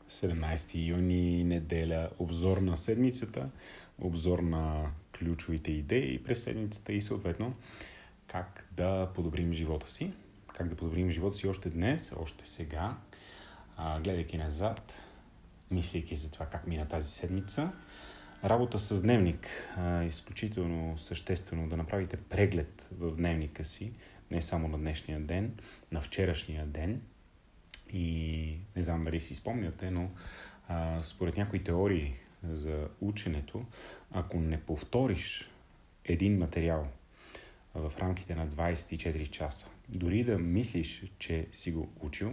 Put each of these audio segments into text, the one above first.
17 юни, неделя, обзор на седмицата, обзор на ключовите идеи през седмицата и съответно как да подобрим живота си. Как да подобрим живота си още днес, още сега, гледайки назад, мислейки за това как мина тази седмица. Работа с дневник. Изключително съществено да направите преглед в дневника си, не само на днешния ден, на вчерашния ден. И не знам дали си спомняте, но според някои теории за ученето, ако не повториш един материал в рамките на 24 часа, дори да мислиш, че си го учил,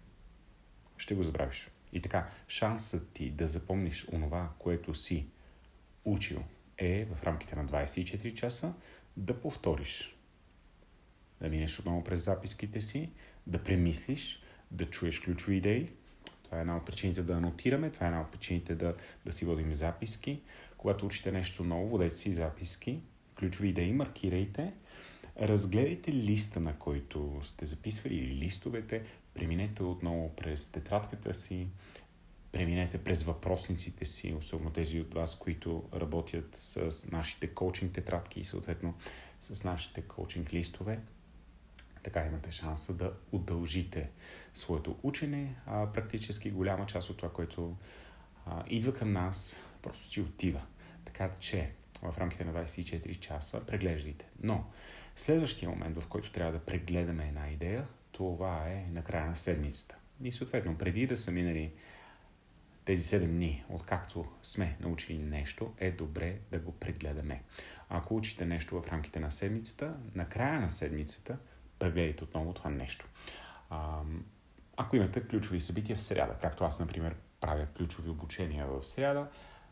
ще го забравиш. И така, шансът ти да запомниш онова, което си учил, е в рамките на 24 часа да повториш. Да минеш отново през записките си, да премислиш, да чуеш ключови идеи. Това е една от причините да анотираме, това е една от причините да си водим записки. Когато учите нещо ново, водете си записки, ключови идеи, маркирайте, разгледайте листа, на който сте записвали, или листовете, преминете отново през тетрадката си, преминете през въпросниците си, особено тези от вас, които работят с нашите коучинг тетрадки и съответно с нашите коучинг листове. Така имате шанса да удължите своето учене. Практически голяма част от това, което идва към нас, просто си отива. Така че в рамките на 24 часа преглеждайте. Но следващия момент, в който трябва да прегледаме една идея, това е на края на седмицата. И съответно, преди да са минали тези 7 дни, откакто сме научили нещо, е добре да го прегледаме. Ако учите нещо в рамките на седмицата, на края на седмицата, прегледайте отново това нещо. Ако имате ключови събития в сряда, както аз, например, правя ключови обучения в сряда,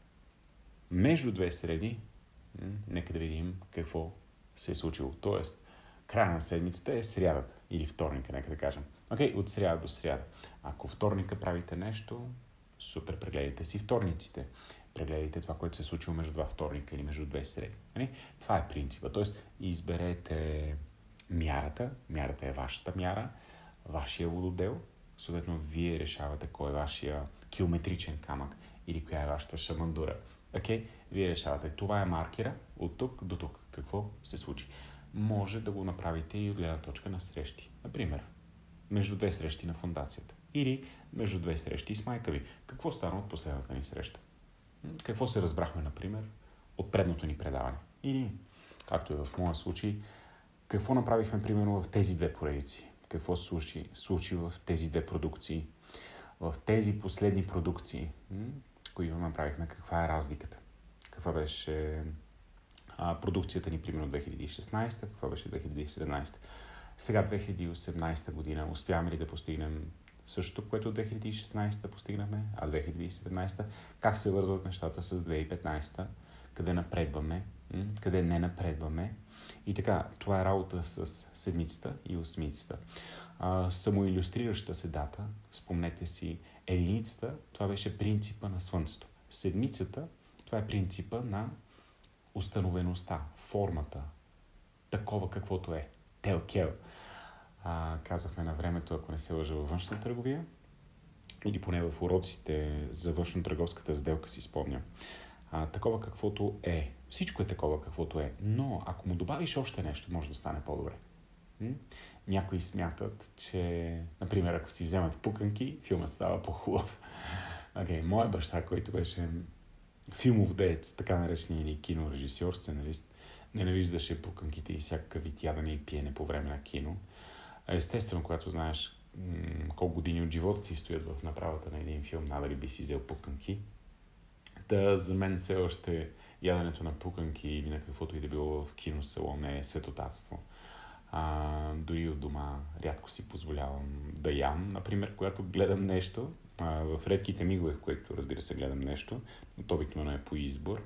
между две среди, нека да видим какво се е случило. Тоест, края на седмицата е срядата или вторника, нека да кажем. Окей, от сряда до сряда. Ако вторника правите нещо, супер, прегледайте си вторниците. Прегледайте това, което се е случило между два вторника или между две среди. Това е принципа. Тоест, изберете мярата. Мярата е вашата мяра, вашия вододел. Съответно, вие решавате кой е вашия километричен камък или коя е вашата шамандура. Вие решавате. Това е маркера от тук до тук. Какво се случи? Може да го направите и от гледна точка на срещи. Например, между две срещи на фондацията. Или между две срещи с майка ви. Какво стана от последната ни среща? Какво се разбрахме, например, от предното ни предаване? Или, както е в моя случай, какво направихме, примерно, в тези две поредици? Какво се случи в тези две продукции? В тези последни продукции, които направихме, каква е разликата? Каква беше продукцията ни, примерно, 2016, каква беше 2017? Сега, 2018 година, успяваме ли да постигнем същото, което 2016 постигнахме, а 2017? Как се вързват нещата с 2015? Къде напредваме? Къде не напредваме? И така, това е работа с седмицата и осмицата. Самоилюстрираща се дата, спомнете си, единицата, това беше принципа на Слънцето. Седмицата, това е принципа на установеността, формата, такова каквото е. Телкел. Казахме на времето, ако не се лъжа, във външна търговия, или поне в уроците за външно-търговската сделка си спомням. Такова каквото е. Всичко е такова каквото е, но ако му добавиш още нещо, може да стане по-добре. Някои смятат, че, например, ако си вземат пуканки, филмът става по-хубав. Моя баща, който беше филмов деец, така наречен или кинорежисьор, сценарист, ненавиждаше пуканките и всякакъв вид ядене и пиене по време на кино. Естествено, когато знаеш колко години от живота ти стоят в направата на един филм, надали би си взел пуканки. За мен все още яденето на пуканки или на каквото и да било в киносалон е светотатство. Дори от дома рядко си позволявам да ям. Например, когато гледам нещо, в редките мигове, в които, разбира се, гледам нещо, но то обикновено е по избор,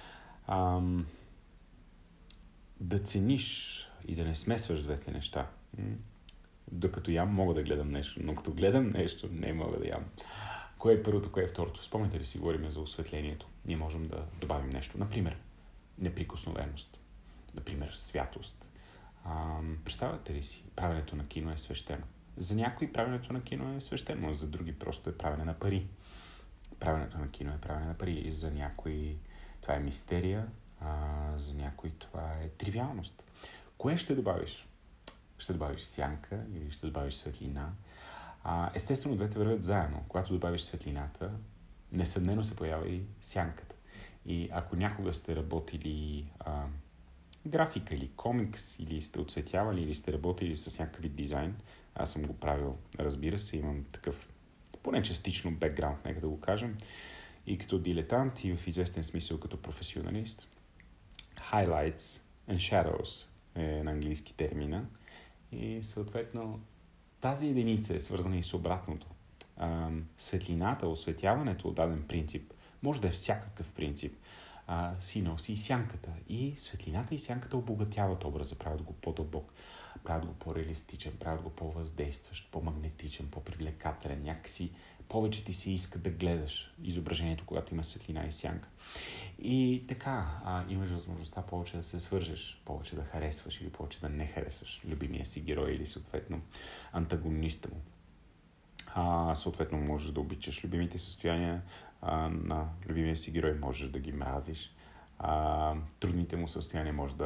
да цениш и да не смесваш двете неща. Докато ям, мога да гледам нещо, но като гледам нещо, не мога да ям. Кое е първото, кое е второто? Спомните ли си, говорим за осветлението? Ние можем да добавим нещо. Например, неприкосновеност. Например, святост. Представяте ли си? Правенето на кино е свещено. За някои правенето на кино е свещено, а за други просто е правене на пари. правенето на кино е правене на пари. И за някой това е мистерия, за някой това е тривиалност. Кое ще добавиш? Ще добавиш сянка или ще добавиш светлина? Естествено, двете вървят заедно. Когато добавиш светлината, несъмнено се появява и сянката. И ако някога сте работили графика или комикс, или сте оцветявали, или сте работили с някакъв вид дизайн, аз съм го правил, разбира се, имам такъв поне частично бекграунд, нека да го кажем, и като дилетант, и в известен смисъл като професионалист. Highlights and shadows е на английски термина. И съответно тази единица е свързана и с обратното. Светлината, осветяването от даден принцип, може да е всякакъв принцип, си носи и сянката. И светлината и сянката обогатяват образа, правят го по-дълбок, правят го по-реалистичен, правят го по-въздействащ, по-магнетичен, по-привлекателен. Някакси повече ти се иска да гледаш изображението, когато има светлина и сянка. И така, имаш възможността повече да се свържеш, повече да харесваш или повече да не харесваш любимия си герой или съответно антагониста му. Съответно можеш да обичаш любимите състояния на любимия си герой, можеш да ги мразиш. Трудните му състояния може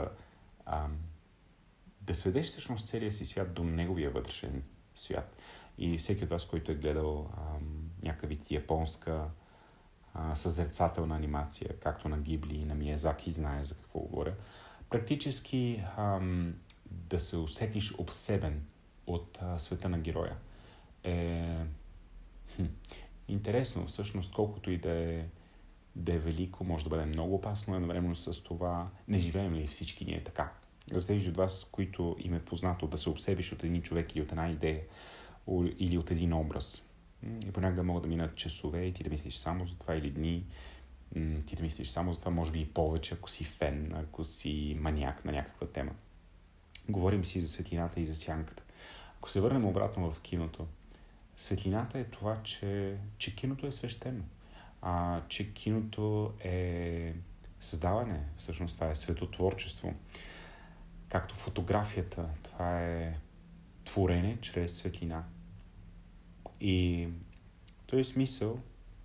да сведеш всъщност целия си свят до неговия вътрешен свят. И всеки от вас, който е гледал някакъв вид японска съзерцателна анимация, както на Гибли и на Миязаки, знае за какво говоря, практически да се усетиш обсебен от света на героя е интересно. Всъщност, колкото и да е велико, може да бъде много опасно, едновременно с това не живеем ли всички ние така? За тези от вас, които им е познато да се обсебиш от един човек или от една идея или от един образ. И понякога могат да минат часове и ти да мислиш само за това, или дни. Ти да мислиш само за това, може би и повече, ако си фен, ако си маняк на някаква тема. Говорим си за светлината и за сянката. Ако се върнем обратно в киното, светлината е това, че киното е свещено. Че киното е създаване, всъщност това е светотворчество. Както фотографията, това е творене чрез светлина. И в този смисъл,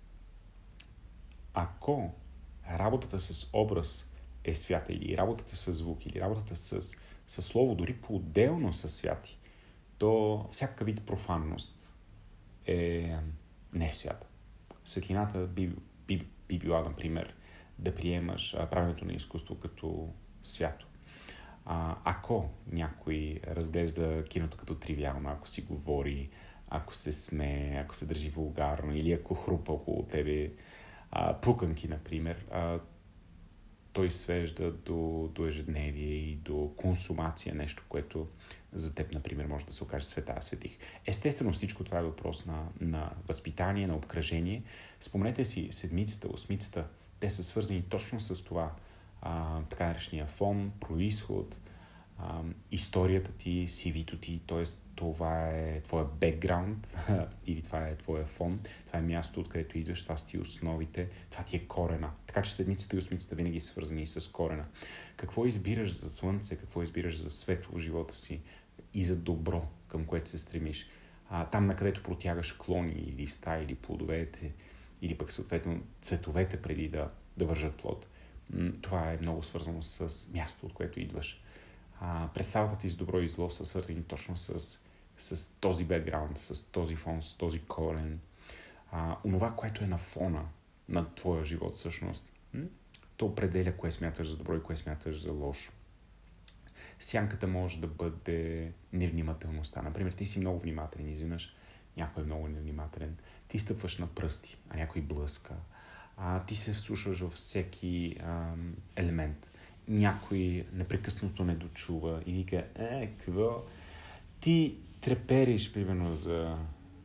ако работата с образ е свята, или работата с звук, или работата с слово, дори по-отделно са святи, то всякакъв вид профанност не е свята. Светлината би била, например, да приемаш правенето на изкуство като свято. Ако някой разглежда киното като тривиално, ако си говори, ако се смее, ако се държи вулгарно или ако хрупа около тебе пуканки, например, той свежда до ежедневие и до консумация, нещо, което за теб, например, може да се окаже света, светих. Естествено, всичко това е въпрос на възпитание, на обкръжение. Спомнете си седмицата, осмицата, те са свързани точно с това. Така наречения фон, произход, историята ти, CV-то ти, т.е. това е твоя бекграунд или това е твоя фон, това е място, откъдето идваш, това са ти основите, това ти е корена. Така че седмицата и осмицата винаги са свързани с корена. Какво избираш за слънце, какво избираш за светло в живота си и за добро, към което се стремиш. Там, на където протягаш клони или листа, или плодовете, или пък съответно цветовете преди да вържат плод. Това е много свързано с място, от което идваш. Представата ти с добро и зло са свързани точно с този бекграунд, с този фон, с този корен. Онова, което е на фона на твоя живот всъщност, то определя кое смяташ за добро и кое смяташ за лошо. Сянката може да бъде невнимателността. Например, ти си много внимателен, изведнъж някой е много невнимателен. Ти стъпваш на пръсти, а някой блъска. Ти се вслушваш във всеки елемент. Някой непрекъснато не дочува и вика, какво? Ти трепериш, примерно, за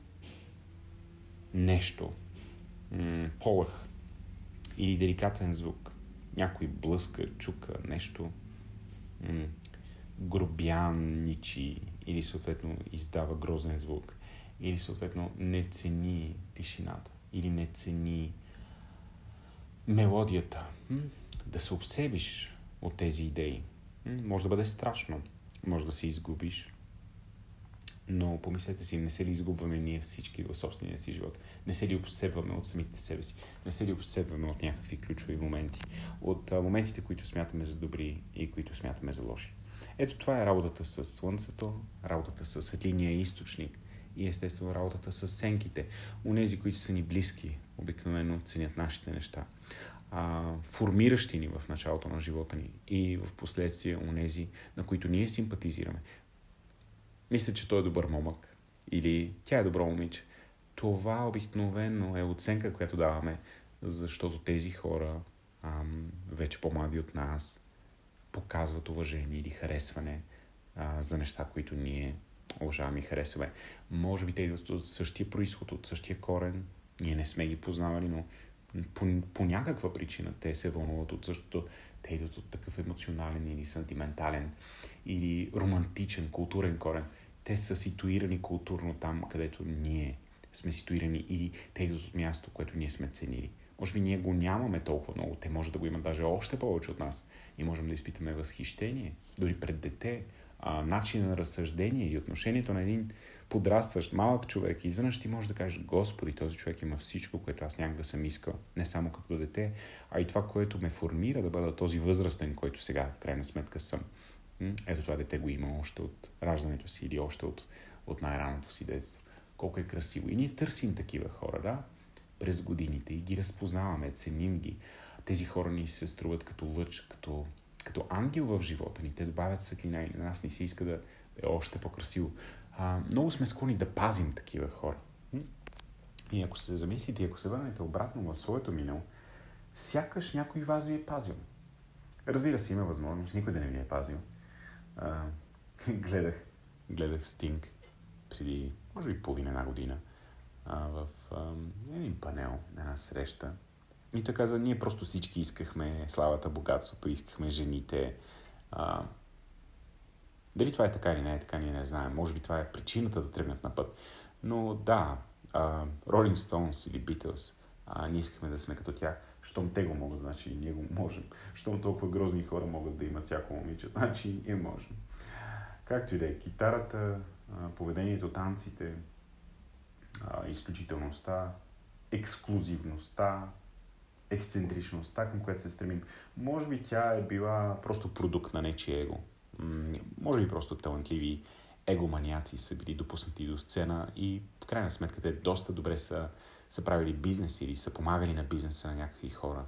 нещо. Полъх или деликатен звук. Някой блъска, чука нещо. Грубяничи или съответно издава грозен звук. Или съответно не цени тишината. Или не цени мелодията. Да се обсебиш от тези идеи. Може да бъде страшно. Може да се изгубиш. Но помислете си, не се ли изгубваме ние всички в собствения си живот? Не се ли обсебваме от самите себе си? Не се ли обсебваме от някакви ключови моменти? От моментите, които смятаме за добри и които смятаме за лоши? Ето това е работата с Слънцето, работата с светлиния източник и естествено работата с сенките. Унези, които са ни близки, обикновено ценят нашите неща. Формиращи ни в началото на живота ни и в последствие унези, на които ние симпатизираме. Мисля, че той е добър момък или тя е добро момиче. Това обикновено е оценка, която даваме, защото тези хора, вече по-млади от нас, показват уважение или харесване за неща, които ние уважаваме и харесваме. Може би те идват от същия произход, от същия корен. Ние не сме ги познавали, но по някаква причина те се вълнуват от същото. Те идват от такъв емоционален или сантиментален или романтичен, културен корен. Те са ситуирани културно там, където ние сме ситуирани, или те идват от място, което ние сме ценили. Може би ние го нямаме толкова много. Те може да го имат даже още повече от нас. И можем да изпитаме възхищение, дори пред дете, начин на разсъждение и отношението на един подрастващ малък човек. Изведнъж ти можеш да кажеш: Господи, този човек има всичко, което аз някога съм искал. Не само като дете, а и това, което ме формира да бъда този възрастен, който сега в крайна сметка съм. Ето това дете го има още от раждането си или още от най-раното си детство. Колко е красиво. И ние търсим такива хора, да, през годините и ги разпознаваме, ценим ги. Тези хора ни се струват като лъч, като ангел в живота ни. Те добавят светлина и на нас ни се иска да е още по-красиво. Много сме склонни да пазим такива хора. И ако се замислите, ако се върнете обратно в своето минало, сякаш някой вас ви е пазил. Разбира се, има възможност никой да не ви е пазил. Гледах Стинг преди, може би, половина година в един панел, една среща. И той каза: ние просто всички искахме славата, богатството, искахме жените. Дали това е така или не е така, ние не знаем. Може би това е причината да тръгнат на път. Но да, Rolling Stones или Beatles, ние искахме да сме като тях. Щом те го могат, значи и ние го можем. Щом толкова грозни хора могат да имат всяко момиче, значи и ние можем. Както и да е, китарата, поведението, танците, изключителността, ексклузивността, ексцентричността, към която се стремим. Може би тя е била просто продукт на нечие его. Може би просто талантливи егоманиаци са били допуснати до сцена и в крайна сметка те доста добре са правили бизнес или са помагали на бизнеса на някакви хора.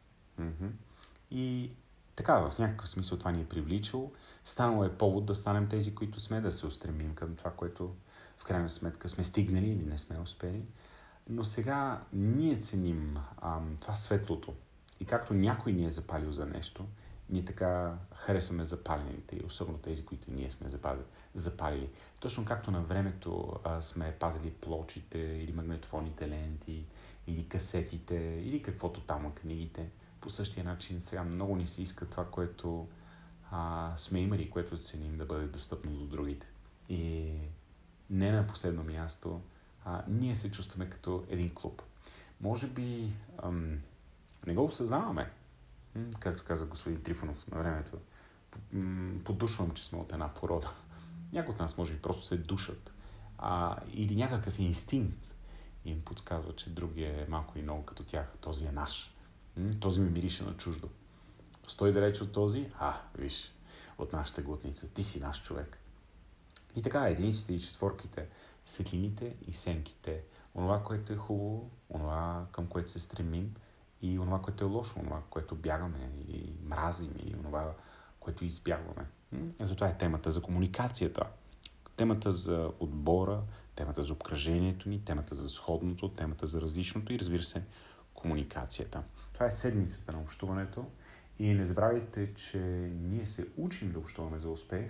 И така, в някакъв смисъл това ни е привличало. Станало е повод да станем тези, които сме, да се устремим към това, което в крайна сметка сме стигнали или не сме успели. Но сега ние ценим това светлото. И както някой ни е запалил за нещо, ние така харесваме запалените и особено тези, които ние сме запалили. Точно както на времето сме пазили плочите или магнетофонните ленти или касетите или каквото там, книгите. По същия начин сега много ни се иска това, което сме имали, което ценим, да бъде достъпно до другите. И не на последно място, ние се чувстваме като един клуб. Може би не го осъзнаваме, както каза господин Трифонов на времето. Подушвам, че сме от една порода. Някои от нас може би просто се душат. Или някакъв инстинкт им подсказва, че другия е малко и много като тях. Този е наш. Този ми мирише на чуждо. Стой далеч от този, виж, от нашата глутница. Ти си наш човек. И така, единиците и четворките, светлините и сенките, онова, което е хубаво, онова, към което се стремим, и онова, което е лошо, онова, което бягаме или мразим, или онова, което избягваме. Ето това е темата за комуникацията. Темата за отбора, темата за обкръжението ни, темата за сходното, темата за различното и, разбира се, комуникацията. Това е седмицата на общуването и не забравяйте, че ние се учим да общуваме за успех.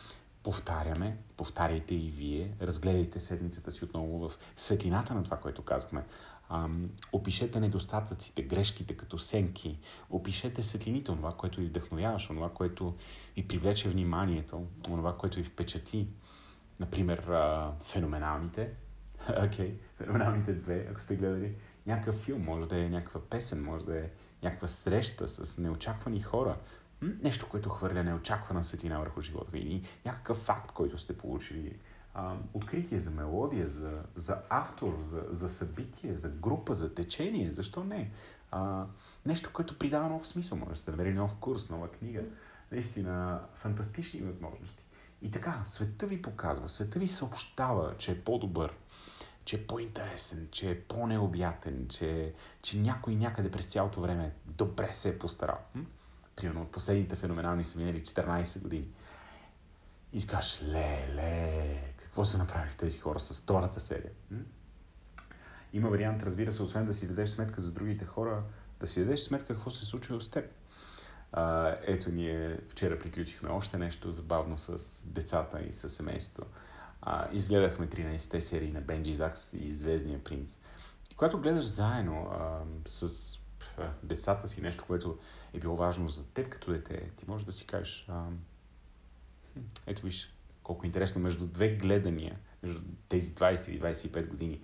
Повтаряйте и вие, разгледайте седмицата си отново в светлината на това, което казахме. Опишете недостатъците, грешките като сенки, опишете светлините, онова, което ви вдъхновяваш, онова, което ви привлече вниманието, онова, което ви впечатли. Например, феноменалните, феноменалните две, ако сте гледали някакъв филм, може да е някаква песен, може да е някаква среща с неочаквани хора, нещо, което хвърля неочаквана светлина върху живота ви, или някакъв факт, който сте получили откритие, за мелодия, за автор, за събитие, за група, за течение. Защо не? Нещо, което придава нов смисъл. Може да сте намерили нов курс, нова книга. Наистина, фантастични възможности. И така, света ви показва, света ви съобщава, че е по-добър, че е по-интересен, че е по-необятен, че някой някъде през цялото време добре се е постарал. Примерно от последните феноменални са минали 14 години. И си кажеш, какво са направили тези хора с втората серия? Има вариант, разбира се, освен да си дадеш сметка за другите хора, да си дадеш сметка какво се е случило с теб. Ето, ние вчера приключихме още нещо забавно с децата и с семейството. Изгледахме 13-те серии на Бенджи Закс и Звездния принц. И когато гледаш заедно с децата си нещо, което е било важно за теб като дете, ти можеш да си кажеш, ето виж, колко интересно, между две гледания, между тези 20 и 25 години,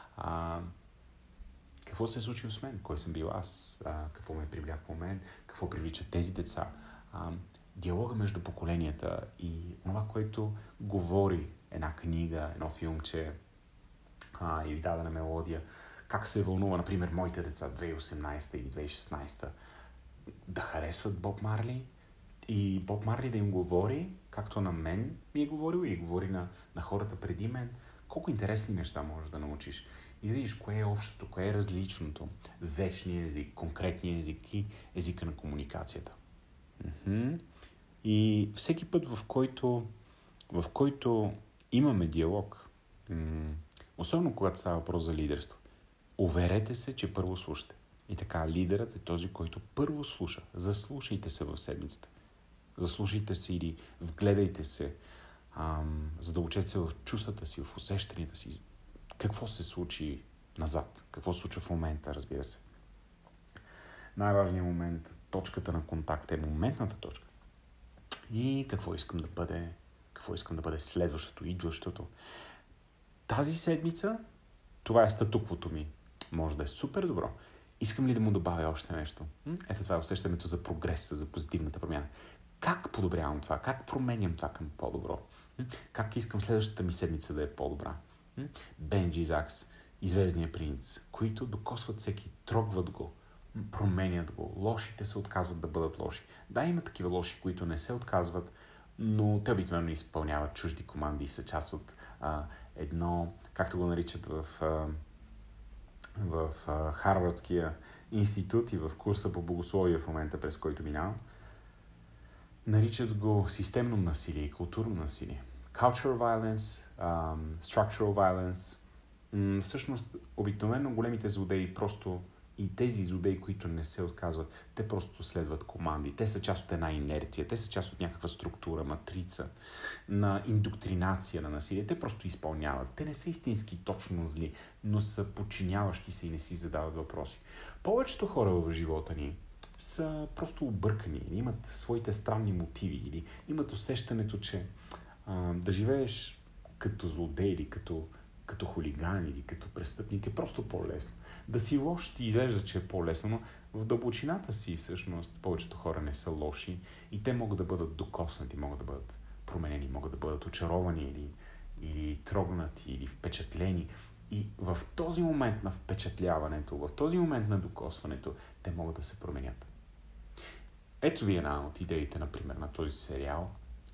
какво се е случило с мен, кой съм бил аз, какво ме привляква в мен, какво привлича тези деца. Диалога между поколенията и това, което говори една книга, едно филмче или дадена мелодия, как се вълнува, например, моите деца 2018 или 2016 да харесват Боб Марли и Боб Марли да им говори, както на мен ми е говорил или говори на хората преди мен, колко интересни неща можеш да научиш. И да видиш кое е общото, кое е различното, вечния език, конкретния език и езика на комуникацията. И всеки път, в който имаме диалог, особено когато става въпрос за лидерство, уверете се, че първо слушате. И така, лидерът е този, който първо слуша. Заслушайте се в седмицата. Заслушайте се или вгледайте се, задълбочете се в чувствата си, в усещанията си. Какво се случи назад? Какво се случва в момента, разбира се. Най-важният момент, точката на контакт е моментната точка. И какво искам да бъде следващото, идващото. Тази седмица, това е статуквото ми. Може да е супер добро. Искам ли да му добавя още нещо? Ето това е усещането за прогреса, за позитивната промяна. Как подобрявам това? Как променям това към по-добро? Как искам следващата ми седмица да е по-добра? Бенджи Закс и Звездния принц, които докосват всеки, трогват го, променят го. Лошите се отказват да бъдат лоши. Да, има такива лоши, които не се отказват, но те обикновено изпълняват чужди команди и са част от едно, както го наричат в Харвардския институт и в курса по богословие в момента, през който минавам. Наричат го системно насилие и културно насилие. Cultural violence, structural violence. Всъщност, обикновено големите злодеи просто и тези злодеи, които не се отказват, те просто следват команди. Те са част от една инерция, те са част от някаква структура, матрица на индоктринация на насилие. Те просто изпълняват. Те не са истински точно зли, но са подчиняващи се и не си задават въпроси. Повечето хора в живота ни са просто объркани, или имат своите странни мотиви, или имат усещането, че да живееш като злодей или като хулиган или като престъпник е просто по-лесно. Да си лош ти изглежда, че е по-лесно, но в дълбочината си всъщност повечето хора не са лоши и те могат да бъдат докоснати, могат да бъдат променени, могат да бъдат очаровани или трогнати, или впечатлени. И в този момент на впечатляването, в този момент на докосването, те могат да се променят. Ето ви една от идеите, например, на този сериал,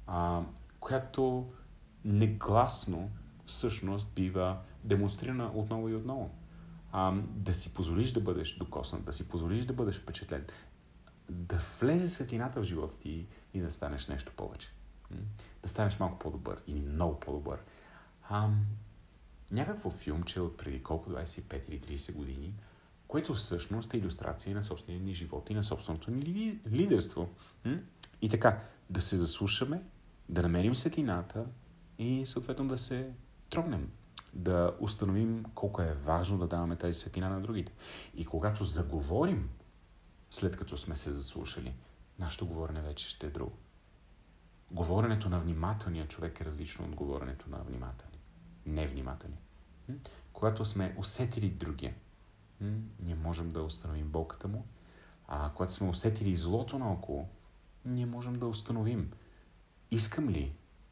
която негласно всъщност бива демонстрирана отново и отново. Да си позволиш да бъдеш докоснат, да си позволиш да бъдеш впечатлен, да влезе светлината в живота ти и да станеш нещо повече. Да станеш малко по-добър или много по-добър. Някакво филмче от преди колко 25 или 30 години, което всъщност е илюстрация на собствения ни живот и на собственото ни лидерство. И така, да се заслушаме, да намерим светлината и съответно да се трогнем. Да установим колко е важно да даваме тази светлина на другите. И когато заговорим, след като сме се заслушали, нашето говорене вече ще е друго. Говоренето на внимателния човек е различно от говоренето на невнимателния. Когато сме усетили другия, ние можем да установим болката му, а когато сме усетили злото наоколо, ние можем да установим искам ли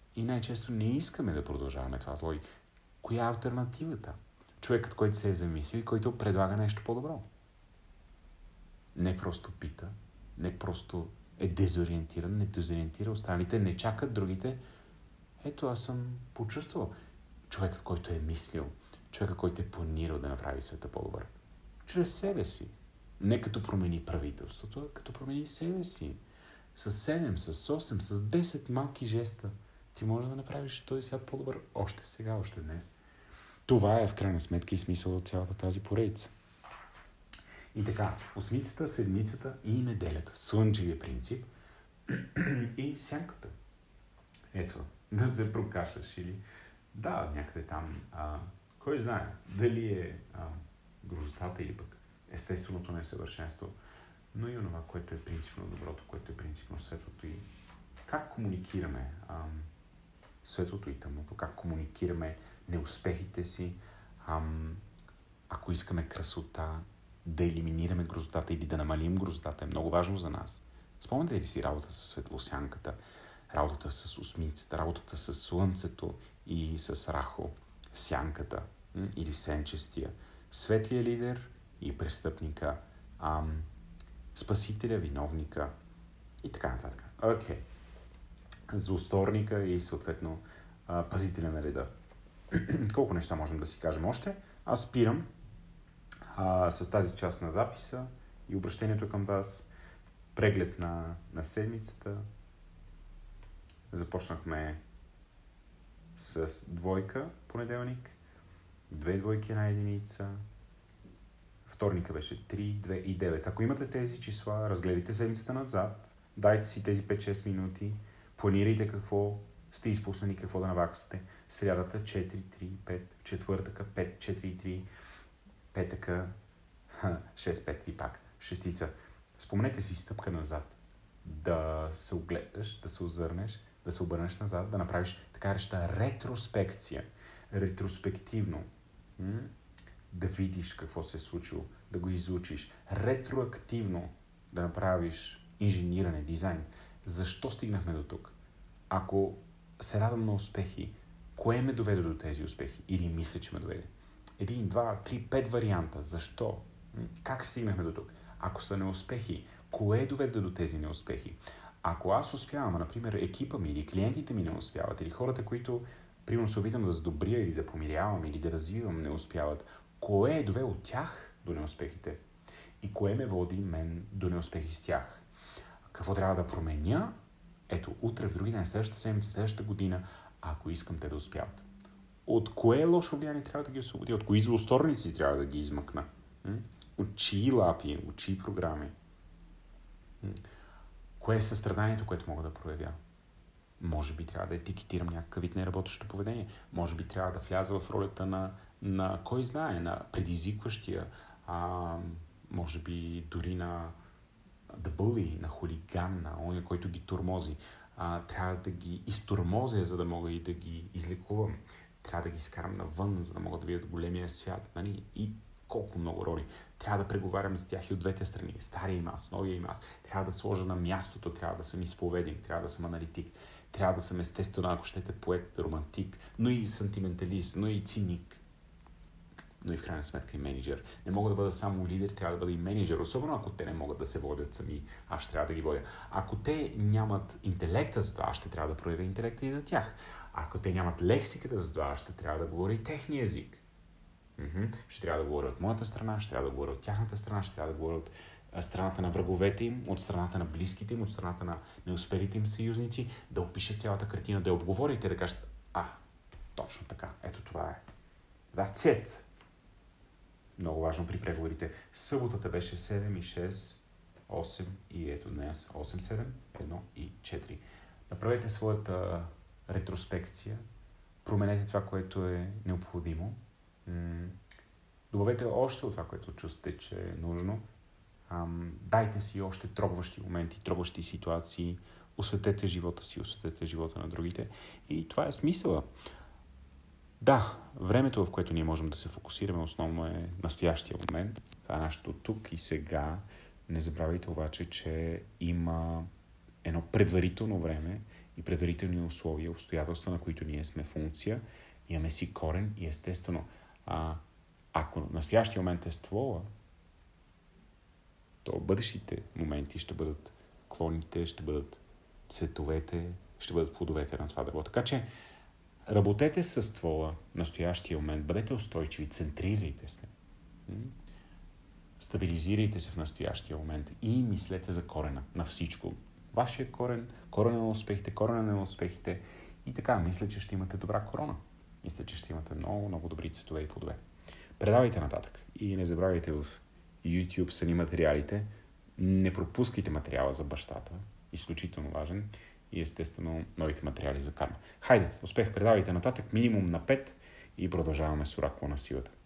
И най-често не искаме да продължаваме това зло. И коя е алтернативата? Човекът, който се е замислил и който предлага нещо по-добро. Не просто пита, не просто е дезориентиран, не дезориентира останалите, не чакат другите. Ето, аз съм почувствал човекът, който е мислил, човекът, който е планирал да направи света по-добър. Чрез себе си. Не като промени правителството, а като промени себе си. С 7, с 8, с 10 малки жеста ти можеш да направиш този свят по-добър още сега, още днес. Това е в крайна сметка и смисъл от цялата тази поредица. И така, осмицата, седмицата и неделята. Слънчевия принцип и сянката. Ето, да се прокашляш или да, някъде там, кой знае, дали е грозотата или пък естественото несъвършенство, но и онова, което е принципно доброто, което е принципно светлото и как комуникираме светлото и тъмното, как комуникираме неуспехите си, ако искаме красота, да елиминираме грозотата или да намалим грозотата е много важно за нас. Спомняте ли си работата с светлосянката, работата с осмицата, работата с слънцето и с Рахо, сянката или сенчестия, светлия лидер и престъпника, спасителя, виновника и така нататък. Окей. Злосторника и съответно пазителя на реда. Колко неща можем да си кажем още? Аз спирам с тази част на записа и обращението към вас. Преглед на седмицата. Започнахме с двойка понеделник, 2 двойки, 1 единица. Вторника беше 3, 2 и 9. Ако имате тези числа, разгледайте седмицата назад, дайте си тези 5-6 минути, планирайте какво сте изпуснали, какво да наваксате. Срядата 4, 3, 5, четвъртъка 5, 4, 3, петъка 6, 5 и пак шестица. Спомнете си стъпка назад, да се огледаш, да се озърнеш, да се обърнеш назад, да направиш така речта ретроспекция, ретроспективно, да видиш какво се е случило, да го изучиш, ретроактивно да направиш инжениране, дизайн. Защо стигнахме до тук? Ако се радвам на успехи, кое ме доведе до тези успехи? Или мисля, че ме доведе? 1, 2, 3, 5 варианта. Защо? Как стигнахме до тук? Ако са неуспехи, кое доведе до тези неуспехи? Ако аз успявам, например, екипа ми или клиентите ми не успяват, или хората, които, примерно, се опитам да задобря или да помирявам или да развивам, не успяват, кое е довело тях до неуспехите? И кое ме води мен до неуспехи с тях? Какво трябва да променя? Ето, утре, в други ден, следващата седмица, следващата година, ако искам те да успяват. От кое лошо влияние трябва да ги освободя? От кои злосторници трябва да ги измъкна? От чии лапи, от чии програми? Кое е състраданието, което мога да проявя? Може би трябва да етикетирам някакъв вид неработещо поведение. Може би трябва да вляза в ролята на кой знае, на предизвикващия, може би дори на the bully, на хулиган, на оня, който ги турмози. Трябва да ги изтурмозя, за да мога и да ги излекувам. Трябва да ги изкарам навън, за да могат да видят големия свят. Нали? И колко много роли. Трябва да преговарям с тях и от двете страни. Стария им аз, новия им аз. Трябва да сложа на мястото, трябва да съм изповедник, трябва да съм аналитик. Трябва да съм естествено, ако щете, поет, романтик, но и сантименталист, но и циник, но и в крайна сметка и менеджер. Не мога да бъда само лидер, трябва да бъда и менеджер, особено ако те не могат да се водят сами, аз ще трябва да ги водя. Ако те нямат интелекта за това, аз ще трябва да проявя интелекта и за тях. Ако те нямат лексиката за това, аз ще трябва да говоря и техния език. Ще трябва да говоря от моята страна, ще трябва да говоря от тяхната страна, ще трябва да говоря от страната на враговете им, от страната на близките им, от страната на неуспелите им съюзници, да опиша цялата картина, да я отговоря и те да кажат, точно така, ето това е. That's it. Много важно при преговорите. Съботата беше 7 и 6, 8 и ето днес 8, 7, 1 и 4. Направете своята ретроспекция, променете това, което е необходимо, добавете още от това, което чувствате, че е нужно, дайте си още трогващи моменти, трогващи ситуации, осветете живота си, осветете живота на другите и това е смисъла. Да, времето, в което ние можем да се фокусираме, основно е настоящия момент. Това е нашето тук и сега. Не забравяйте обаче, че има едно предварително време и предварителни условия, обстоятелства, на които ние сме функция, имаме си корен и естествено, ако настоящия момент е ствола, то бъдещите моменти ще бъдат клоните, ще бъдат цветовете, ще бъдат плодовете на това дърво. Така че работете с ствола, настоящия момент, бъдете устойчиви, центрирайте се. Стабилизирайте се в настоящия момент и мислете за корена на всичко. Вашия корен, корена на успехите, корена на успехите и така, мисля, че ще имате добра корона. Мисля, че ще имате много, много добри цветове и плодове. Предавайте нататък и не забравяйте в YouTube са ни материалите. Не пропускайте материала за бащата. Изключително важен. И естествено новите материали за карма. Хайде, успех, предавайте нататък. Минимум на 5 и продължаваме с оракула на силата.